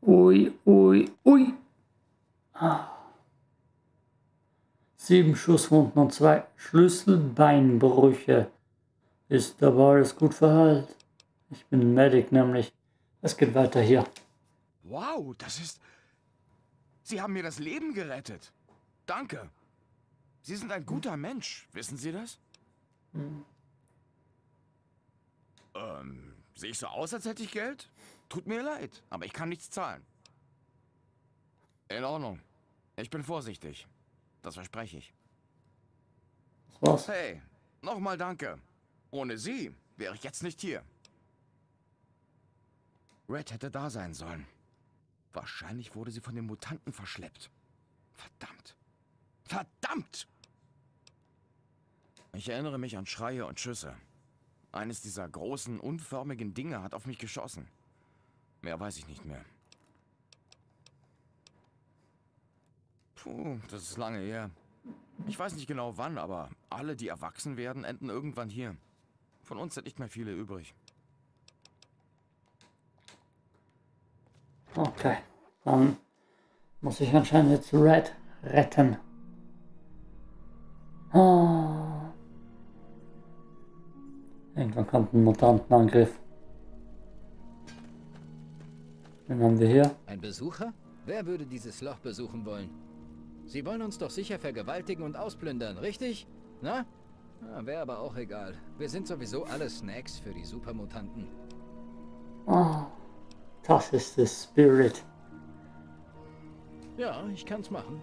Ui, ui, ui. 7 Schusswunden und 2 Schlüsselbeinbrüche. Ist aber alles gut verheilt. Ich bin Medic nämlich. Es geht weiter hier. Wow, das ist... Sie haben mir das Leben gerettet. Danke. Sie sind ein guter Mensch, wissen Sie das? Sehe ich so aus, als hätte ich Geld? Tut mir leid, aber ich kann nichts zahlen. In Ordnung. Ich bin vorsichtig. Das verspreche ich. Das war's. Hey, nochmal danke. Ohne Sie wäre ich jetzt nicht hier. Red hätte da sein sollen. Wahrscheinlich wurde sie von den Mutanten verschleppt. Verdammt. Verdammt! Ich erinnere mich an Schreie und Schüsse. Eines dieser großen, unförmigen Dinge hat auf mich geschossen. Mehr weiß ich nicht mehr. Puh, das ist lange her. Ich weiß nicht genau wann, aber alle, die erwachsen werden, enden irgendwann hier. Von uns sind nicht mehr viele übrig. Okay, dann muss ich anscheinend jetzt Red retten. Irgendwann kommt ein Mutantenangriff. Den haben wir hier. Ein Besucher? Wer würde dieses Loch besuchen wollen? Sie wollen uns doch sicher vergewaltigen und ausplündern, richtig? Na? Wäre aber auch egal. Wir sind sowieso alle Snacks für die Supermutanten. Das ist der Spirit. Ja, ich kann's machen.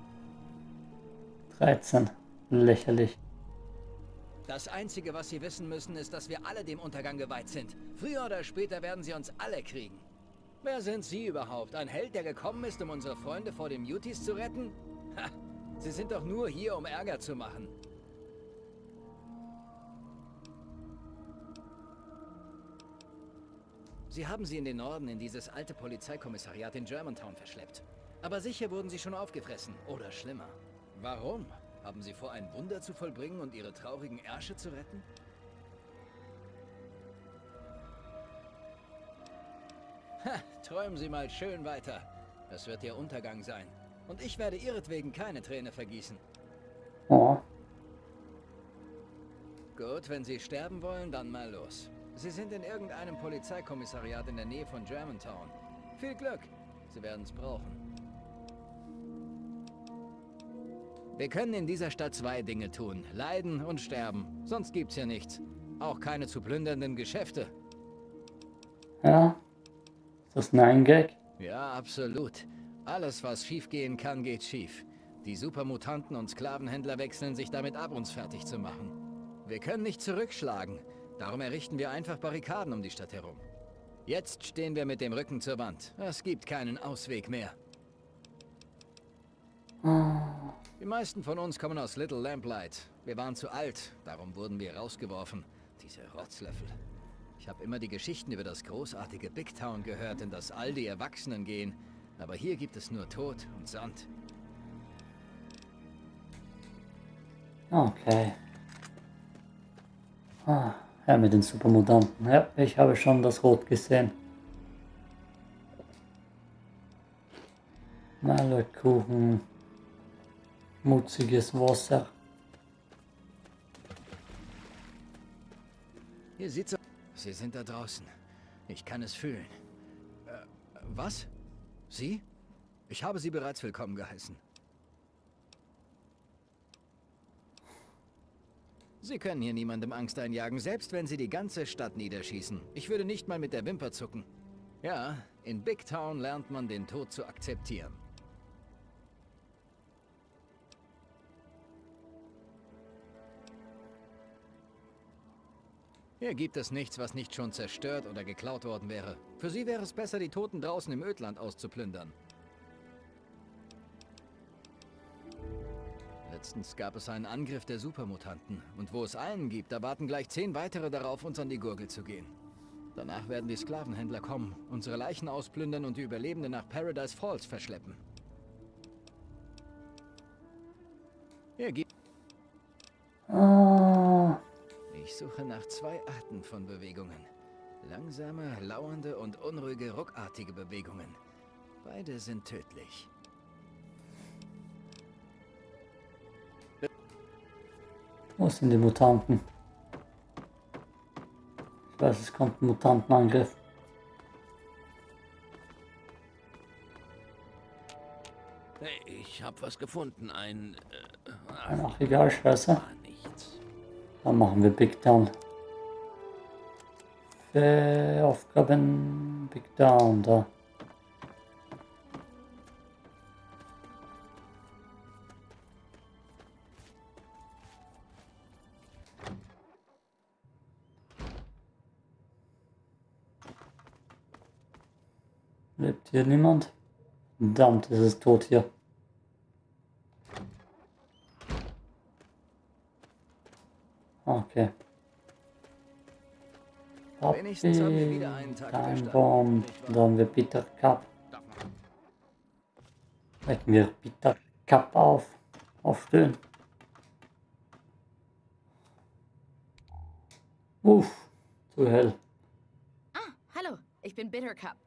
13. Lächerlich. Das Einzige, was Sie wissen müssen, ist, dass wir alle dem Untergang geweiht sind. Früher oder später werden Sie uns alle kriegen. Wer sind Sie überhaupt? Ein Held, der gekommen ist, um unsere Freunde vor den Muties zu retten? Ha! Sie sind doch nur hier, um Ärger zu machen. Sie haben sie in den Norden in dieses alte Polizeikommissariat in Germantown verschleppt. Aber sicher wurden sie schon aufgefressen. Oder schlimmer. Warum? Haben sie vor, ein Wunder zu vollbringen und ihre traurigen Ärsche zu retten? Ha, träumen Sie mal schön weiter. Das wird Ihr Untergang sein. Und ich werde ihretwegen keine Träne vergießen. Oh. Gut, wenn Sie sterben wollen, dann mal los. Sie sind in irgendeinem Polizeikommissariat in der Nähe von Germantown. Viel Glück. Sie werden es brauchen. Wir können in dieser Stadt 2 Dinge tun. Leiden und sterben. Sonst gibt's hier nichts. Auch keine zu plündernden Geschäfte. Ja. Ist das ein Gag? Ja, absolut. Alles, was schiefgehen kann, geht schief. Die Supermutanten und Sklavenhändler wechseln sich damit ab, uns fertig zu machen. Wir können nicht zurückschlagen. Darum errichten wir einfach Barrikaden um die Stadt herum. Jetzt stehen wir mit dem Rücken zur Wand. Es gibt keinen Ausweg mehr. Die meisten von uns kommen aus Little Lamplight. Wir waren zu alt, darum wurden wir rausgeworfen. Diese Rotzlöffel. Ich habe immer die Geschichten über das großartige Big Town gehört, in das all die Erwachsenen gehen. Aber hier gibt es nur Tod und Sand. Okay. Ja, mit den Supermutanten. Ja, ich habe schon das Rot gesehen. Malekuchen. Mutziges Wasser. Hier sieht's aus. Sie sind da draußen. Ich kann es fühlen. Was? Sie? Ich habe Sie bereits willkommen geheißen. Sie können hier niemandem Angst einjagen, selbst wenn Sie die ganze Stadt niederschießen. Ich würde nicht mal mit der Wimper zucken. Ja, in Big Town lernt man den Tod zu akzeptieren. Hier gibt es nichts, was nicht schon zerstört oder geklaut worden wäre. Für Sie wäre es besser, die Toten draußen im Ödland auszuplündern. Letztens gab es einen Angriff der Supermutanten. Und wo es einen gibt, da warten gleich 10 weitere darauf, uns an die Gurgel zu gehen. Danach werden die Sklavenhändler kommen, unsere Leichen ausplündern und die Überlebenden nach Paradise Falls verschleppen. Hier gibt... Ich suche nach 2 Arten von Bewegungen. Langsame, lauernde und unruhige, ruckartige Bewegungen. Beide sind tödlich. Wo sind die Mutanten? Ich weiß, es kommt ein Mutantenangriff. Hey, ich hab was gefunden. Ach, egal, scheiße. Nichts. Dann machen wir Big Down. Aufgaben Big Down, da. Lebt hier niemand? Verdammt, ist es tot hier. Okay. Wenigstens haben wir wieder einen Tag Time überstanden, Bomb. nicht wahr? Da haben wir Peter Cup. Wecken wir Peter Cup auf. Aufstehen. Uff, zu hell. Ah, hallo, ich bin Bittercup.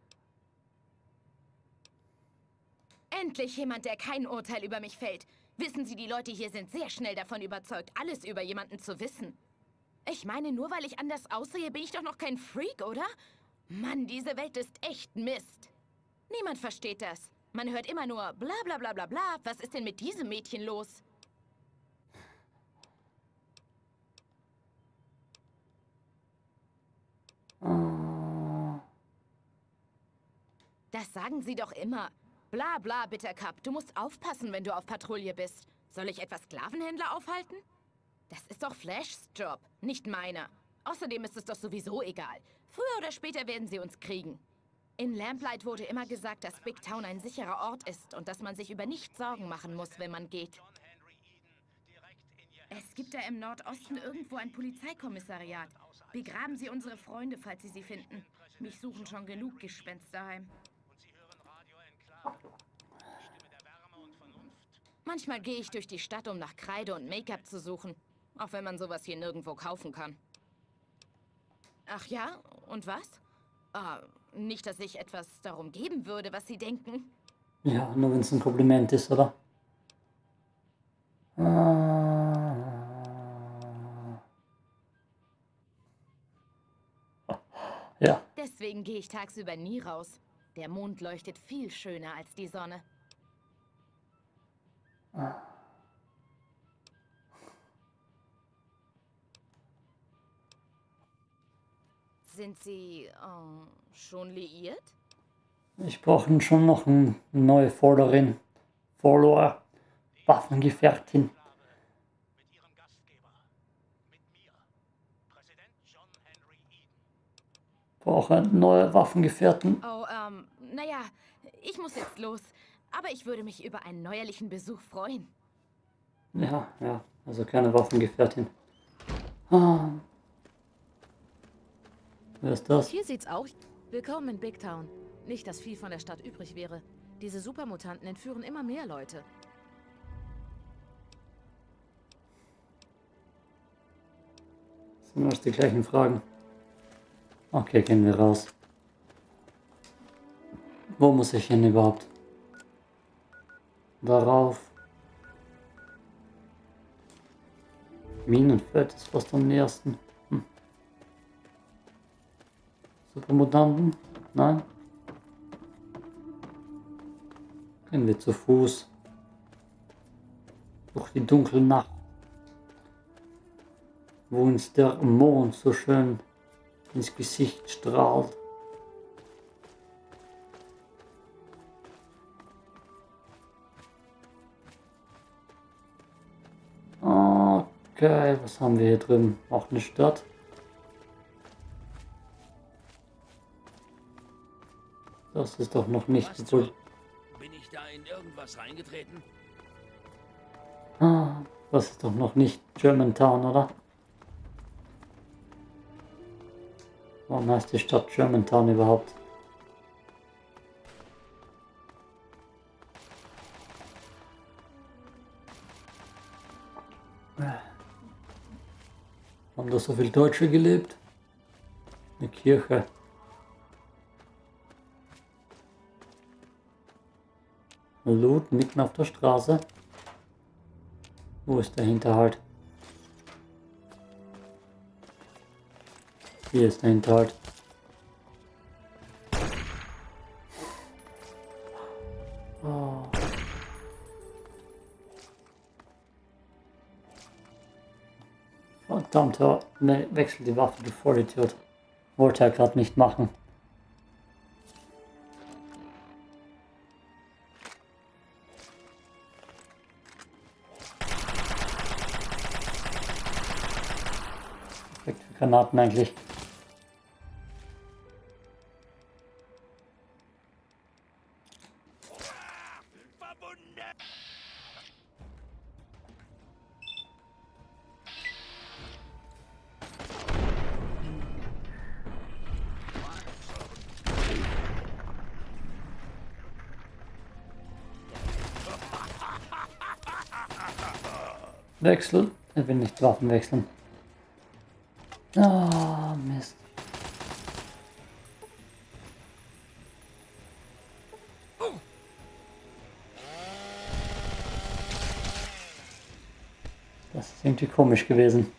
Endlich jemand, der kein Urteil über mich fällt. Wissen Sie, die Leute hier sind sehr schnell davon überzeugt, alles über jemanden zu wissen. Ich meine, nur weil ich anders aussehe, bin ich doch noch kein Freak, oder? Mann, diese Welt ist echt Mist. Niemand versteht das. Man hört immer nur bla bla bla bla bla. Was ist denn mit diesem Mädchen los? Das sagen Sie doch immer. Bla bla, Bittercup. Du musst aufpassen, wenn du auf Patrouille bist. Soll ich etwa Sklavenhändler aufhalten? Das ist doch Flashs Job, nicht meiner. Außerdem ist es doch sowieso egal. Früher oder später werden sie uns kriegen. In Lamplight wurde immer gesagt, dass Big Town ein sicherer Ort ist und dass man sich über nichts Sorgen machen muss, wenn man geht. Es gibt da im Nordosten irgendwo ein Polizeikommissariat. Begraben Sie unsere Freunde, falls Sie sie finden. Mich suchen schon genug Gespenster heim. Manchmal gehe ich durch die Stadt, um nach Kreide und Make-up zu suchen. Auch wenn man sowas hier nirgendwo kaufen kann. Ach ja? Und was? Nicht, dass ich etwas darum geben würde, was Sie denken. Ja, nur wenn es ein Kompliment ist, oder? Ja. Deswegen gehe ich tagsüber nie raus. Der Mond leuchtet viel schöner als die Sonne. Sind Sie schon liiert? Ich brauche schon noch eine neue Followerin. Follower. Waffengefährtin. Mit ihrem Gastgeber, mit mir, Präsident John Henry Eden. Brauche eine neue Waffengefährtin. Oh, naja, ich muss jetzt los. Aber ich würde mich über einen neuerlichen Besuch freuen. Ja, also keine Waffengefährtin. Ah. Wer ist das? Hier sieht's auch. Willkommen in Big Town. Nicht, dass viel von der Stadt übrig wäre. Diese Supermutanten entführen immer mehr Leute. Das sind alles die gleichen Fragen. Okay, gehen wir raus. Wo muss ich hin überhaupt? Darauf. Minenfeld ist fast am nächsten. Supermutanten? Nein. Gehen wir zu Fuß. Durch die dunkle Nacht. Wo uns der Mond so schön ins Gesicht strahlt. Okay, was haben wir hier drin? Auch eine Stadt. Das ist doch noch nicht gut. Bin ich da in irgendwas reingetreten? Das ist doch noch nicht Germantown, oder? Warum heißt die Stadt Germantown überhaupt? Haben da so viele Deutsche gelebt? Eine Kirche. Loot mitten auf der Straße. Wo ist der Hinterhalt? Hier ist der Hinterhalt. Oh. Verdammt, wechsel die Waffe, du Vollidiot. Wollte er gerade nicht machen. Perfekt für Granaten eigentlich. Wechsel. Er will nicht Waffen wechseln. Ah, Mist. Das ist irgendwie komisch gewesen.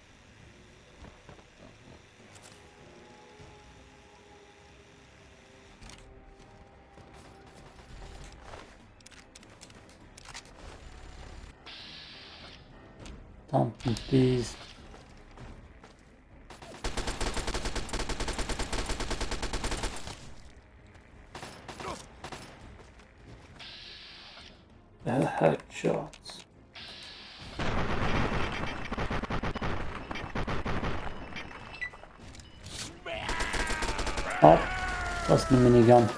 Verdammten Biest. Headshots. Oh, das ist eine Minigun.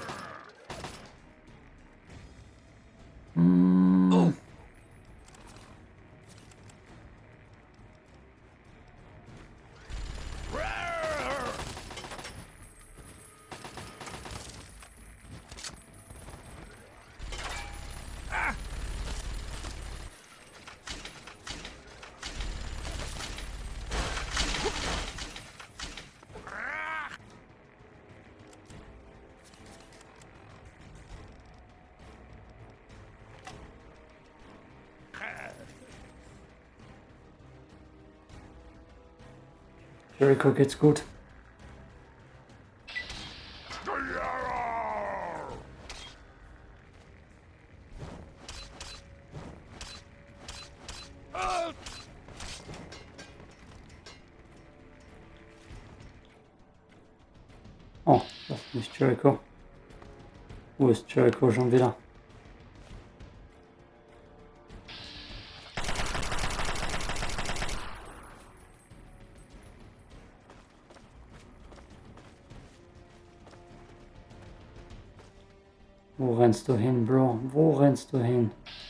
Jericho geht's gut. Oh, das ist nicht Jericho. Wo ist Jericho schon wieder? Wo rennst du hin, Bro? Wo rennst du hin?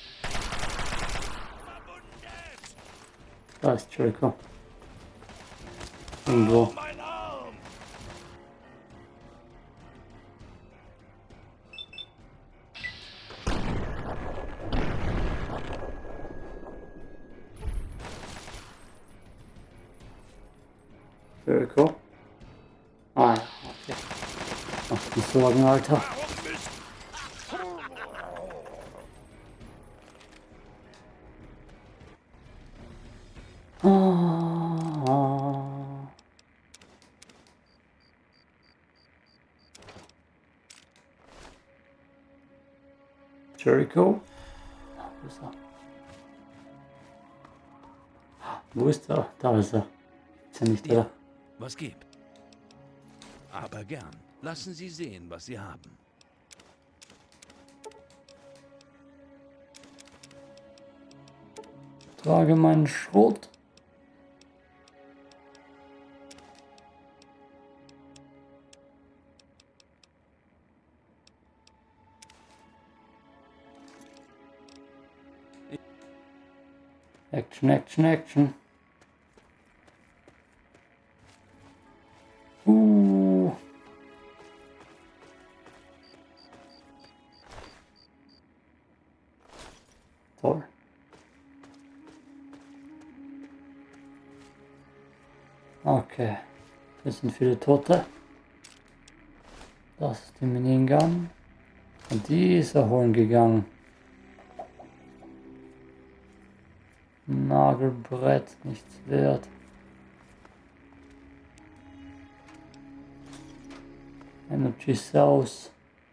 Da ist Jericho. Irgendwo. Jericho. Ah ja, okay. Mach dir Sorgen, Alter. Jericho? Wo ist er? Wo ist er? Da ist er. Ist er nicht da? Was gibt? Aber gern. Lassen Sie sehen, was Sie haben. Trage meinen Schrot. Action, Action, Action. Toll. Okay. Das sind viele Tote. Das ist die Minigun. Und die ist erholen gegangen. Nagelbrett, nichts wert. Energy Cells.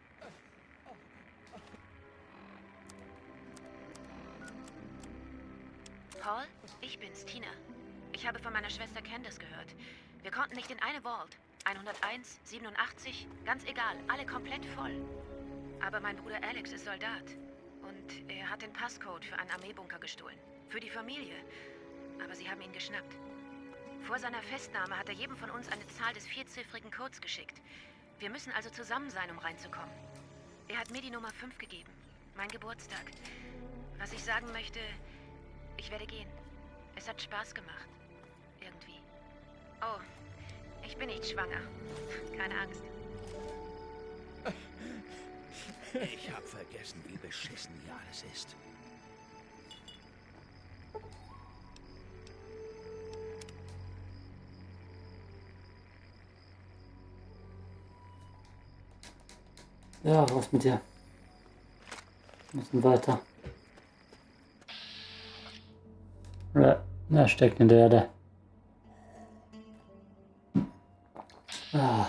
Paul, ich bin's, Tina. Ich habe von meiner Schwester Candace gehört. Wir konnten nicht in eine Vault. 101, 87, ganz egal, alle komplett voll. Aber mein Bruder Alex ist Soldat. Und er hat den Passcode für einen Armeebunker gestohlen. Für die Familie. Aber sie haben ihn geschnappt. Vor seiner Festnahme hat er jedem von uns eine Zahl des 4-ziffrigen Codes geschickt. Wir müssen also zusammen sein, um reinzukommen. Er hat mir die Nummer 5 gegeben. Mein Geburtstag. Was ich sagen möchte, ich werde gehen. Es hat Spaß gemacht. Irgendwie. Oh, ich bin nicht schwanger. Keine Angst. Ich hab vergessen, wie beschissen hier alles ist. Ja, raus mit dir. Wir müssen weiter. Er steckt in der Erde. Ah.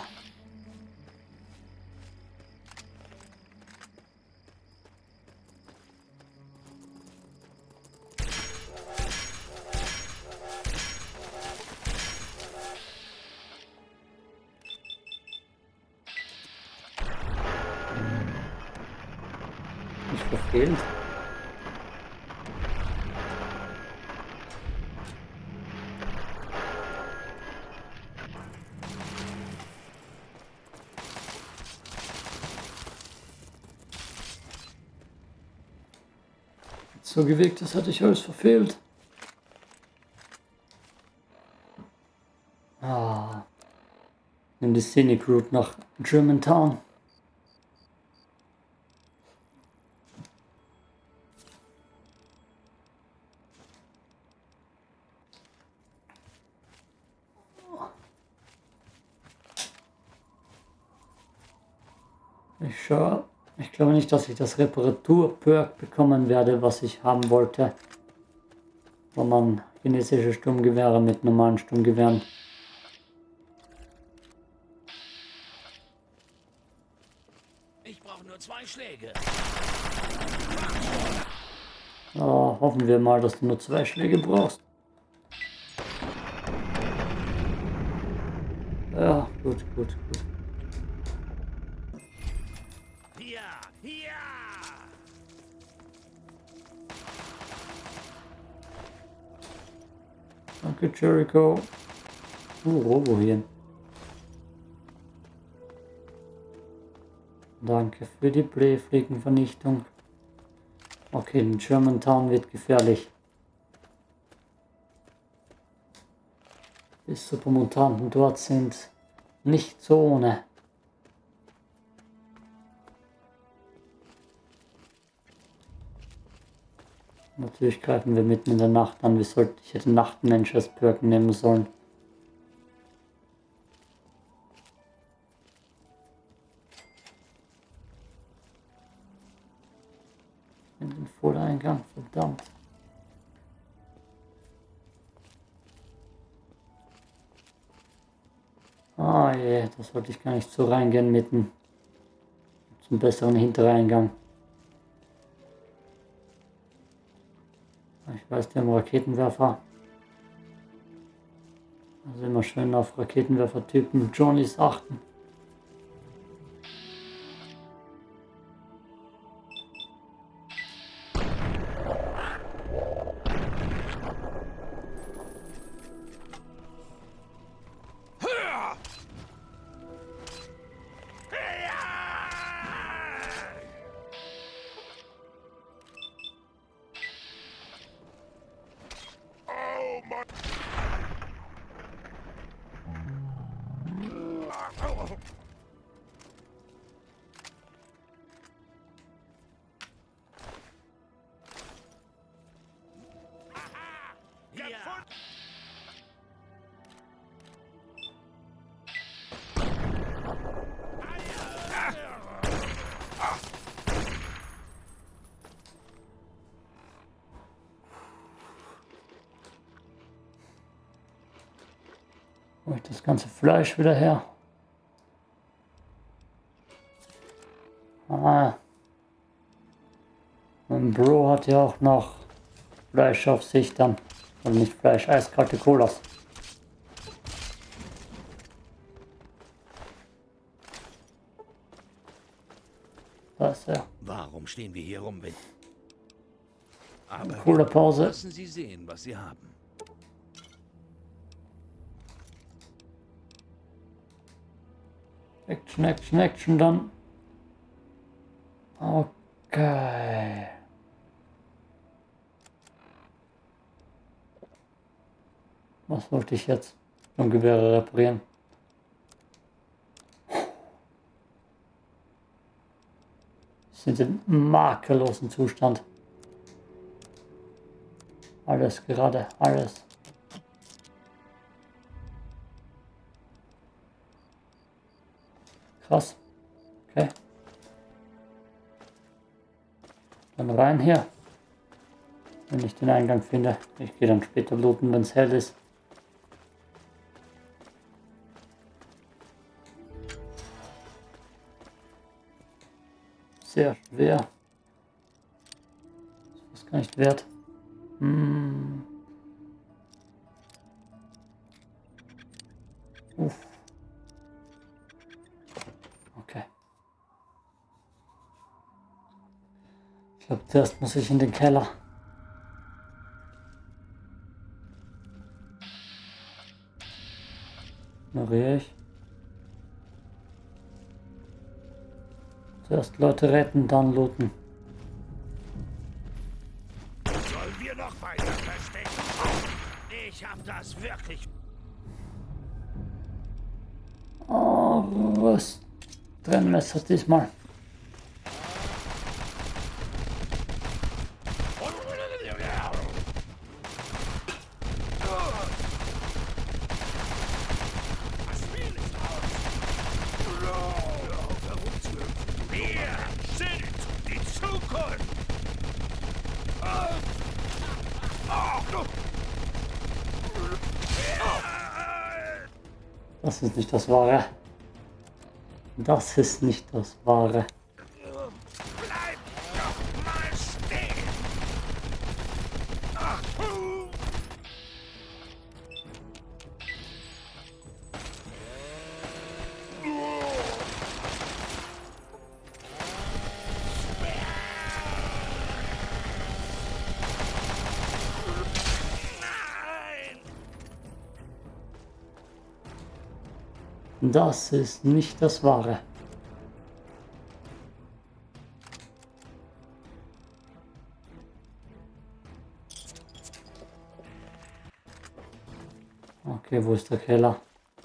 Nicht verfehlt. So gewegt, das hatte ich alles verfehlt. Ah. Nimm die Scenic Route nach Germantown. Ich glaube nicht, dass ich das Reparatur-Perk bekommen werde, was ich haben wollte. Wo man chinesische Sturmgewehre mit normalen Sturmgewehren. Ich brauche nur 2 Schläge. Hoffen wir mal, dass du nur 2 Schläge brauchst. Ja, gut. Ja, ja! Danke, Jericho. Robohin. Danke für die Blähfliegenvernichtung. Okay, in Germantown wird gefährlich. Die Supermutanten dort sind nicht so ohne. Natürlich greifen wir mitten in der Nacht an. Ich hätte Nachtmensch als Perk nehmen sollen. In den Vordereingang, verdammt. Ah je, da sollte ich gar nicht so reingehen mitten. Zum besseren Hintereingang. Ich weiß, die haben Raketenwerfer. Also immer schön auf Raketenwerfer-Typen Johnnies achten. Hol ich das ganze Fleisch wieder her. Ah. Mein Bro hat ja auch noch Fleisch auf sich dann. Und nicht Fleisch, eiskalte Colas. Da ist er. Warum stehen wir hier rum, wenn... Aber Coole Pause. lassen Sie sehen, was Sie haben. Action, Action, Action dann. Okay. Was wollte ich jetzt? Gewehre reparieren. Sind in makellosen Zustand. Alles gerade, alles. Krass. Okay. Dann rein hier. Wenn ich den Eingang finde. Ich gehe dann später looten, wenn es hell ist. Sehr schwer. Das ist gar nicht wert. Uff. Okay. Ich glaube, zuerst muss ich in den Keller. Ignoriere ich. Zuerst Leute retten, dann looten. Sollen wir noch weiter verstecken? Ich hab das wirklich... Oh, was? Trennmesser diesmal. Das ist nicht das Wahre. Das ist nicht das Wahre. Bleib doch mal stehen! Das ist nicht das Wahre. Okay, wo ist der Keller?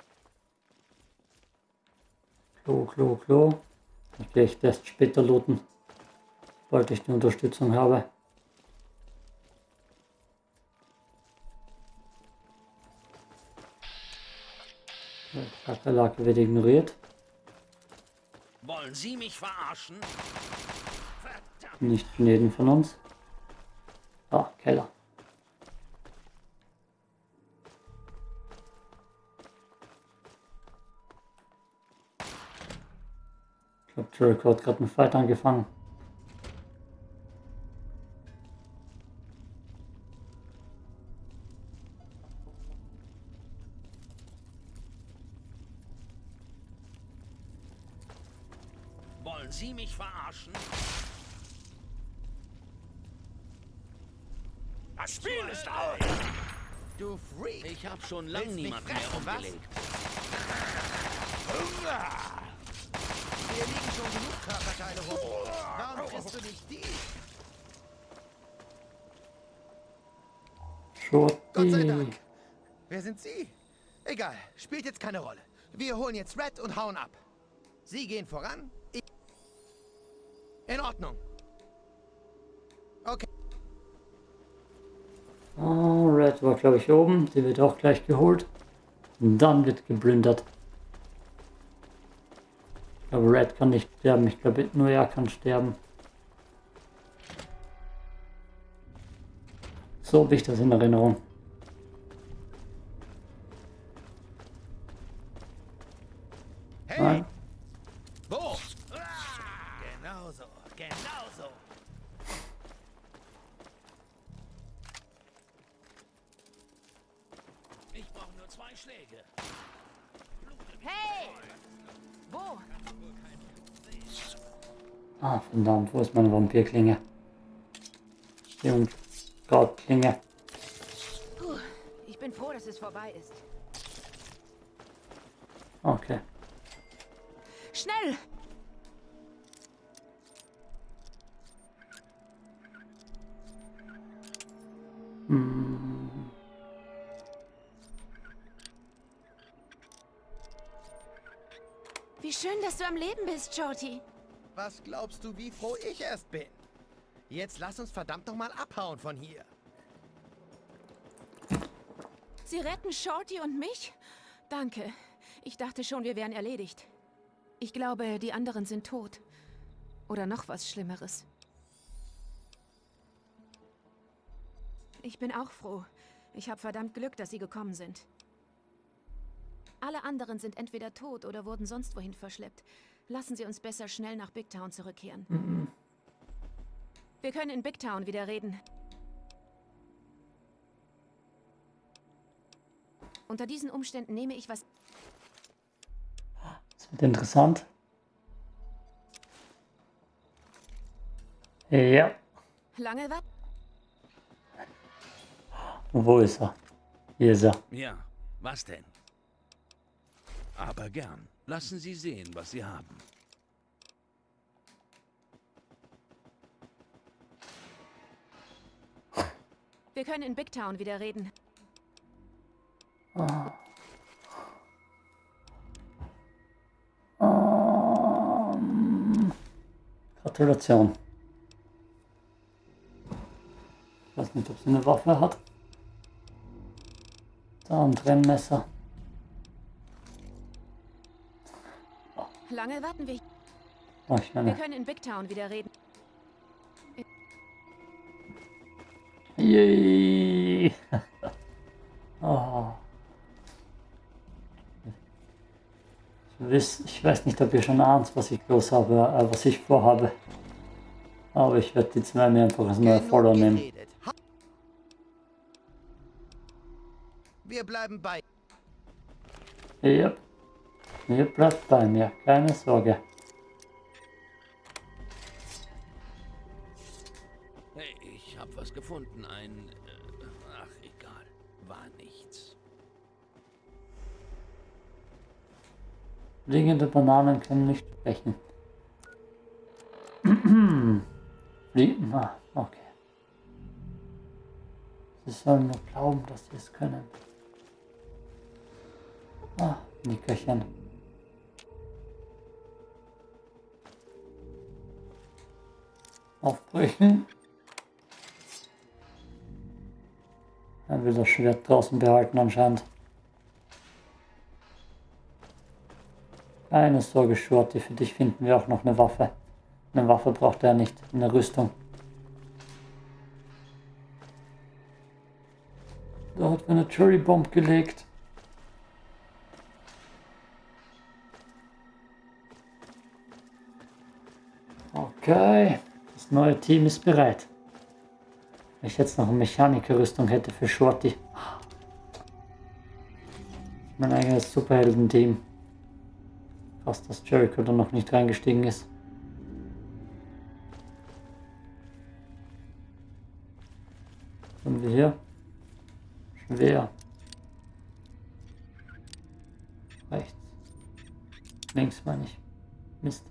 Klo. Ich gehe echt erst später looten, sobald ich die Unterstützung habe. Kakerlake wird ignoriert. Wollen Sie mich verarschen? Verdammt! Nicht jeden von uns. Ah, Keller. Ich glaube, Jericho hat gerade einen Fight angefangen. Wollen Sie mich verarschen? Das Spiel ist aus! Du Freak! Ich hab schon lange niemanden mehr umgelegt. Hier liegen schon genug Körperteile rum. Warum kriegst du nicht die? Gott sei Dank. Wer sind Sie? Egal, spielt jetzt keine Rolle. Wir holen jetzt Red und hauen ab. Sie gehen voran. In Ordnung. Okay. Oh, Red war glaube ich oben. Die wird auch gleich geholt. Und dann wird geplündert. Ich glaube, Red kann nicht sterben. Ich glaube, nur er kann sterben. So habe ich das in Erinnerung. Nein. Wo? Genau so, genau so. Ich brauche nur 2 Schläge. Hey! Wo? Ah, verdammt, wo ist meine Vampirklinge? Jungbrautklinge. Puh, ich bin froh, dass es vorbei ist. Okay. Schnell! Wie schön, dass du am Leben bist, Shorty. Was glaubst du, wie froh ich erst bin? Jetzt lass uns verdammt noch mal abhauen von hier. Sie retten Shorty und mich? Danke. Ich dachte schon, wir wären erledigt. Ich glaube, die anderen sind tot. Oder noch was Schlimmeres. Ich bin auch froh. Ich habe verdammt Glück, dass sie gekommen sind. Alle anderen sind entweder tot oder wurden sonst wohin verschleppt. Lassen Sie uns besser schnell nach Big Town zurückkehren. Wir können in Big Town wieder reden. Unter diesen Umständen nehme ich was... Das wird interessant. Ja. Lange was? Wo ist er? Hier ist er. Ja, was denn? Aber gern. Lassen Sie sehen, was Sie haben. Wir können in Big Town wieder reden. Gratulation. Ich weiß nicht, ob sie eine Waffe hat. Da ein Trennmesser. Lange warten wir. Oh, ich Wir meine. können in Big Town wieder reden. Yay! Oh. Ich weiß nicht, ob ihr schon ahnt, was ich was ich vorhabe. Aber ich werde die zwei mir einfach als neue Follower nehmen. geredet. Wir bleiben bei. Yep. Ihr bleibt bei mir, keine Sorge. Hey, ich habe was gefunden. Ach, egal. War nichts. Fliegende Bananen können nicht sprechen. Fliegen, okay. Sie sollen nur glauben, dass sie es können. Ah, Nickerchen. Aufbrechen. Er will das Schwert draußen behalten anscheinend. Keine Sorge, Shorty, für dich finden wir auch noch eine Waffe. Eine Waffe braucht er nicht, eine Rüstung. Da hat eine Cherry Bomb gelegt. Okay, das neue Team ist bereit. Wenn ich jetzt noch eine Mechanikerrüstung hätte für Shorty. Mein eigenes Superhelden-Team. Fast, dass Jericho da noch nicht reingestiegen ist. Was haben wir hier? Schwer. Rechts. Links meine ich. Mist.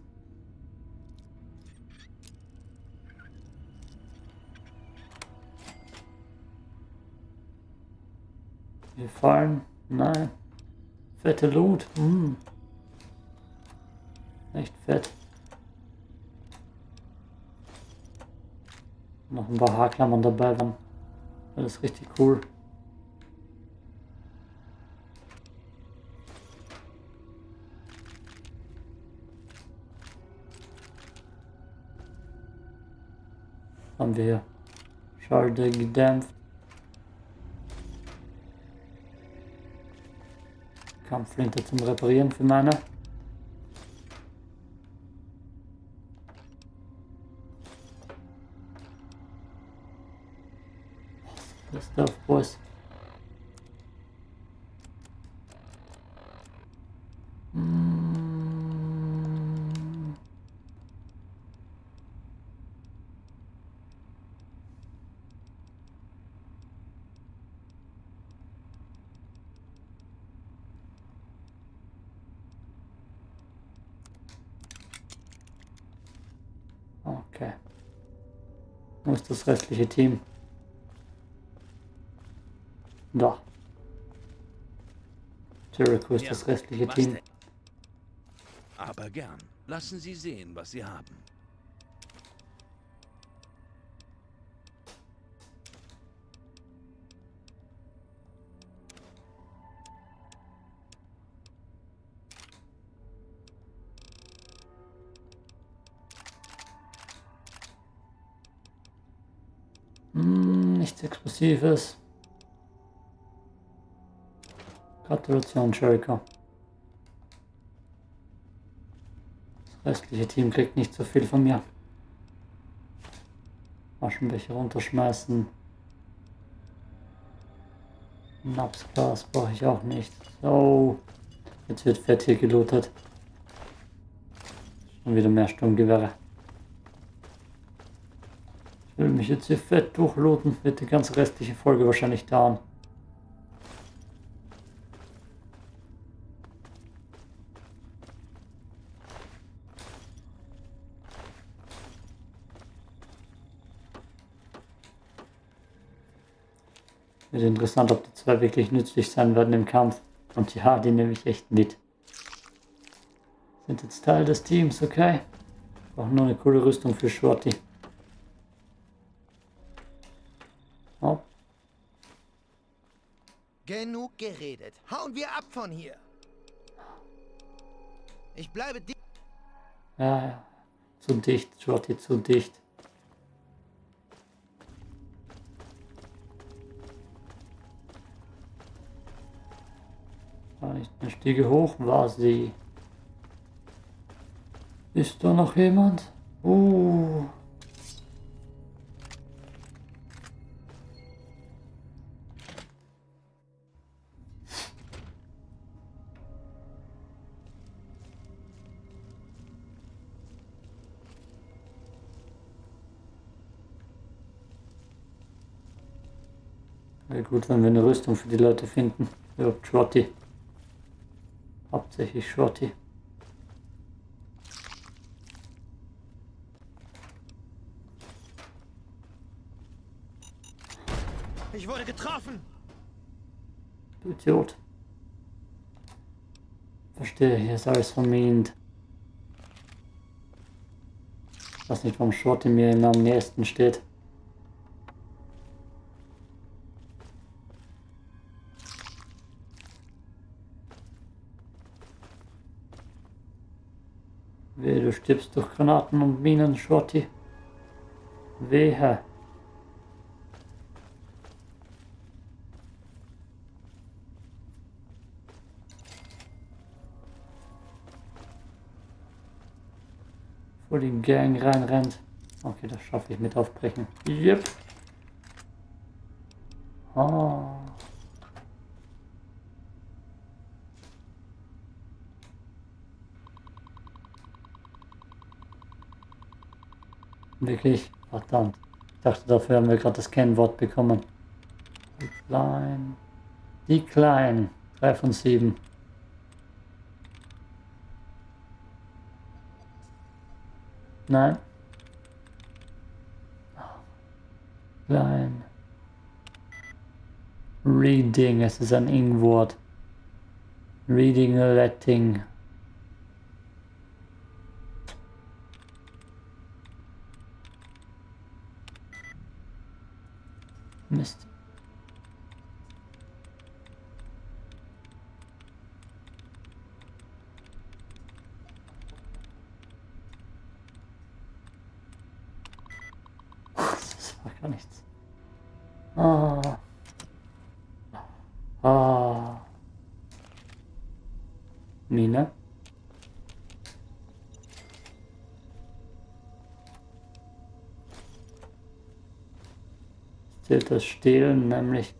Wir fallen. Nein. Fette Loot. Echt fett. Noch ein paar Haarklammern dabei waren. Alles richtig cool. Haben wir hier. Schade gedämpft. Kampfflinte zum Reparieren für meine. Das darf Boys. Okay. Wo ist das restliche Team? Da. Jericho ist das restliche was Team. denn? Aber gern. Lassen Sie sehen, was Sie haben. Nichts Explosives. Gratulation, Jericho. Das restliche Team kriegt nicht so viel von mir. Aschenbecher runterschmeißen. Napsglas brauche ich auch nicht. So. Jetzt wird fett hier gelootet. Schon wieder mehr Sturmgewehre. Ich will mich jetzt hier fett durchlooten. Wird die ganze restliche Folge wahrscheinlich dauern. Wird interessant, ob die zwei wirklich nützlich sein werden im Kampf. Und ja, die nehme ich echt mit. Sind jetzt Teil des Teams, okay? Brauchen nur eine coole Rüstung für Shorty. Oh. Genug geredet. Hauen wir ab von hier. Ich bleibe Ja. Zu dicht, Shorty, zu dicht. War nicht eine Stiege hoch, war sie. Ist da noch jemand? Wäre gut, wenn wir eine Rüstung für die Leute finden. Ja, Shorty. Hauptsächlich Shorty. Ich wurde getroffen. Du Idiot. Verstehe, hier ist alles vermint. Ich weiß nicht, warum Shorty mir immer am nächsten steht. Wehe, du stirbst durch Granaten und Minen, Shorty. Wehe. Wo die Gang reinrennt. Okay, das schaffe ich mit aufbrechen. Yep. Ah. Wirklich? Verdammt. Ich dachte, dafür haben wir gerade das Kennwort bekommen. Decline. Decline. 3 von 7. Nein. Klein. Reading. Es ist ein Ing-Wort. Reading, letting. Mist. Das war gar nichts. Mine. zählt das Stehlen nämlich.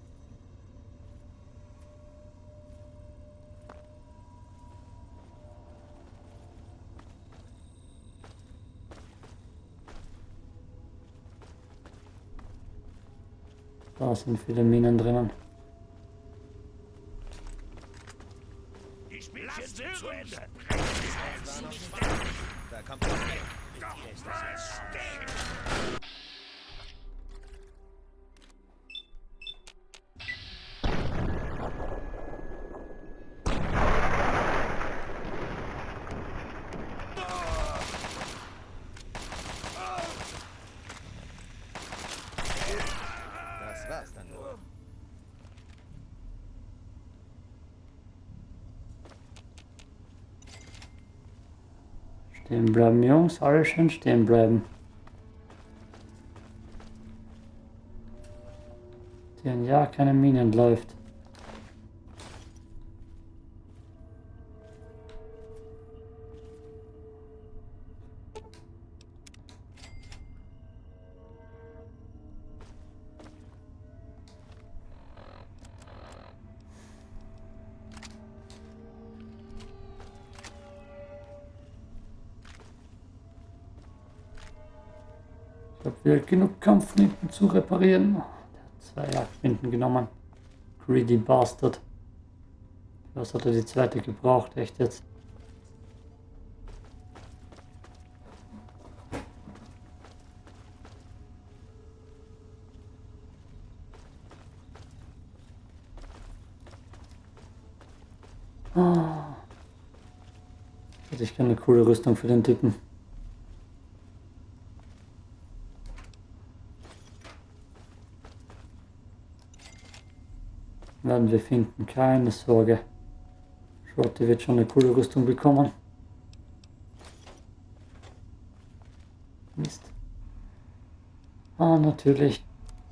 Da sind viele Minen drinnen. Die Spielchen sind zu Ende. Da kommt noch mehr. Das war's dann nur. Stehen bleiben, Jungs. Alle schön stehen bleiben. Deren ja keine Minen läuft. Ich habe wieder genug Kampflinken zu reparieren. Der hat 2 Jagdwinden genommen. Greedy Bastard. Was hat er die zweite gebraucht? Echt jetzt? Ah. Hätte ich gerne eine coole Rüstung für den Typen. Werden wir finden, keine Sorge. Shorty wird schon eine coole Rüstung bekommen. Mist. Ah, natürlich.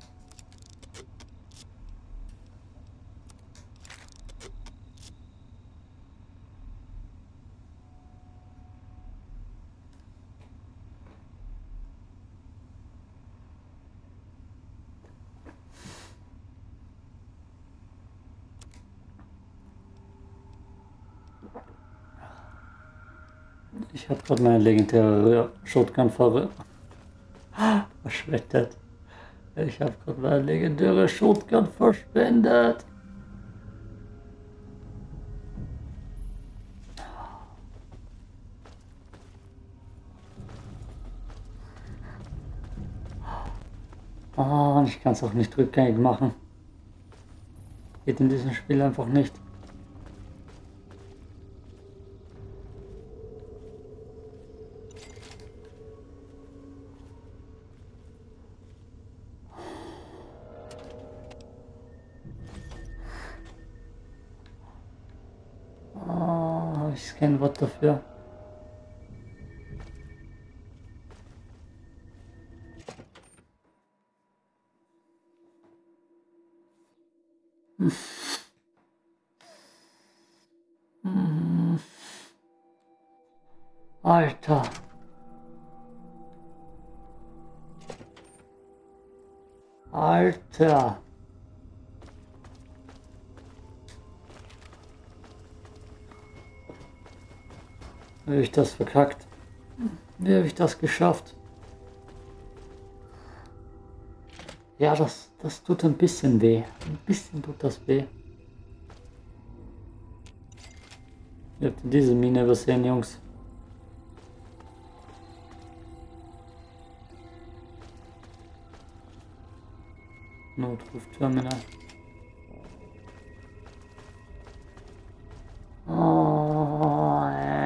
Ich habe gerade meine legendäre Shotgun verschwendet. Ich habe gerade meine legendäre Shotgun verschwendet. Ah, ich kann es auch nicht rückgängig machen. Geht in diesem Spiel einfach nicht. Ich scanne was dafür. Alter. Alter. Wie habe ich das verkackt? Wie habe ich das geschafft? Ja, das tut ein bisschen weh. Ein bisschen tut das weh. Ihr habt diese Mine übersehen, Jungs. Notrufterminal. Oh,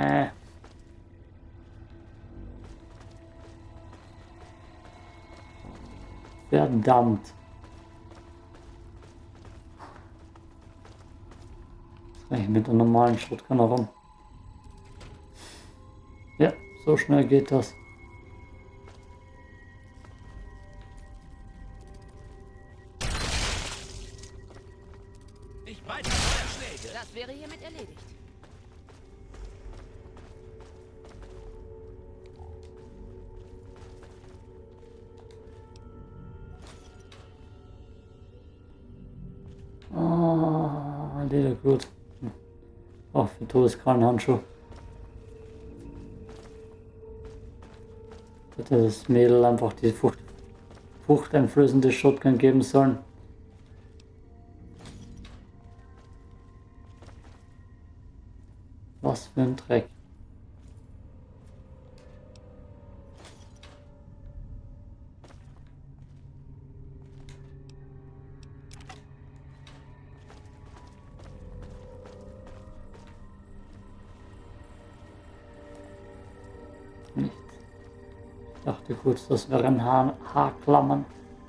verdammt. Jetzt renne ich mit der normalen Shotgun herum. Ja, so schnell geht das. Nicht weiter Feuerschläge. Das wäre hiermit erledigt. Leder gut. Auch für Todeskrallenhandschuh. Hätte das Mädel einfach die furchteinflößende Shotgun geben sollen. Was für ein Dreck. Nichts. Ich dachte kurz, das wären Haarklammern.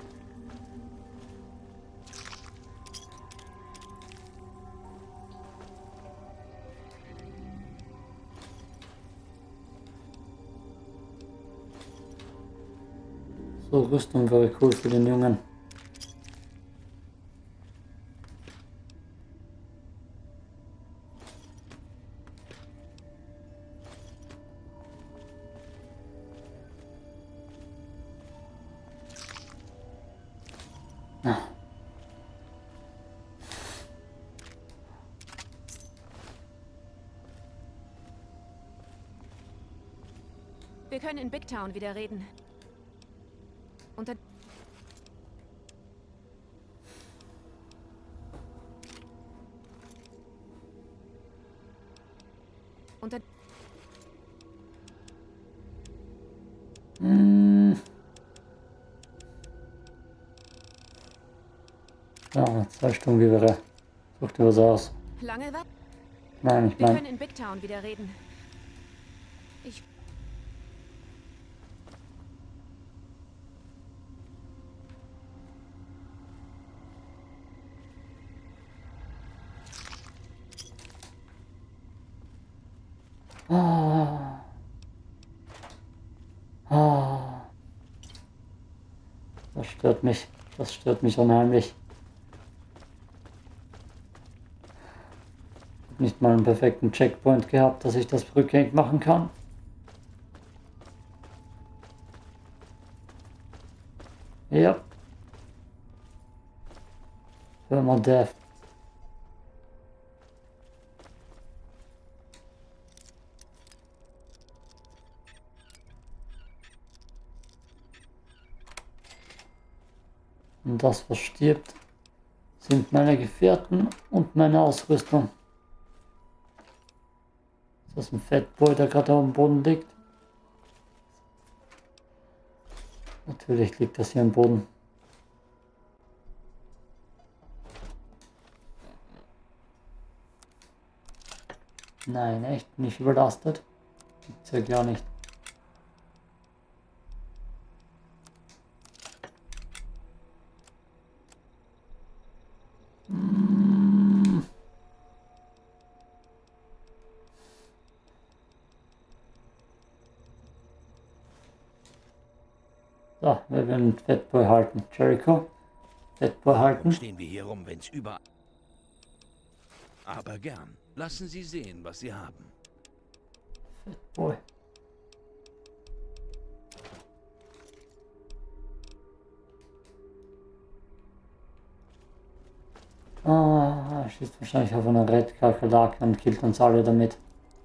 So, Rüstung wäre cool für den Jungen. Wir können in Big Town wieder reden. Unter Ja, 2 Sturmgewehre. Such dir was aus. lange was? Nein, ich Wir meine. können in Big Town wieder reden. Ich Das stört mich. Das stört mich unheimlich. Ich hab nicht mal einen perfekten Checkpoint gehabt, dass ich das rückgängig machen kann. Ja. Firma Death. Und das, was stirbt, sind meine Gefährten und meine Ausrüstung. Ist das ein Fatboy, der gerade auf dem Boden liegt? Natürlich liegt das hier am Boden. Nein, echt nicht überlastet. Gibt's ja gar nicht. So, wir werden Fatboy halten. Jericho, Fatboy halten. Warum stehen wir hier rum, wenn's überall... Aber gern. Lassen Sie sehen, was Sie haben. Fatboy. Ah, er schießt wahrscheinlich auf eine Red Kakerlake und killt uns alle damit.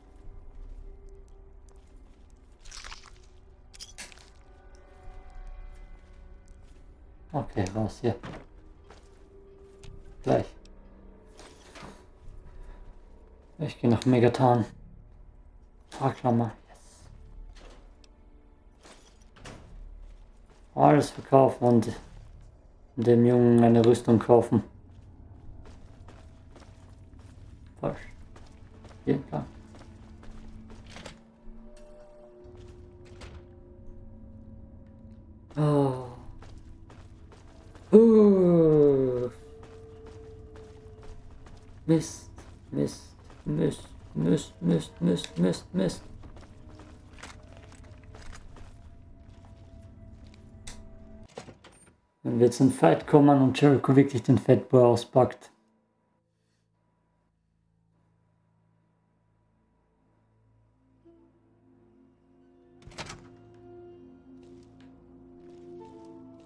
Okay, raus hier. Gleich. Ich gehe nach Megaton. Haarklammer. Yes. Alles verkaufen und dem Jungen eine Rüstung kaufen. Falsch. Hier entlang. Oh. Mist, Mist, Mist, Mist, Mist, Mist, Mist, Mist. Wenn wir jetzt in Fight kommen und Jericho wirklich den Fatboy auspackt.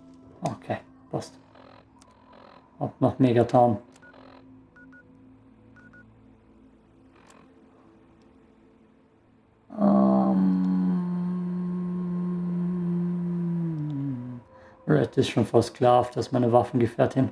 Okay, passt. Ab nach Megaton. Red ist schon versklavt, das ist meine Waffengefährtin.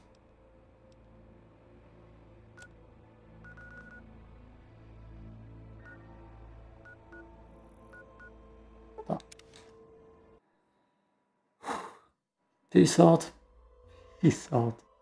Da. Die ist hart. Die ist hart.